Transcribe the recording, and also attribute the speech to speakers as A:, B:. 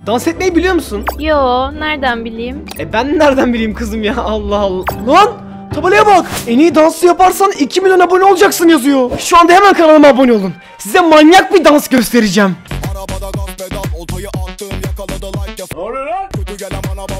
A: Dans etmeyi biliyor musun?
B: Yo, nereden bileyim?
A: Ben nereden bileyim kızım ya, Allah Allah. Lan tabelaya bak, en iyi dansı yaparsan 2 milyon abone olacaksın yazıyor. Şu anda hemen kanalıma abone olun. Size manyak bir dans göstereceğim.
C: Arabada gaz pedal, oltayı attım, yakaladı like. Ne oluyor lan? Kötü gelen bana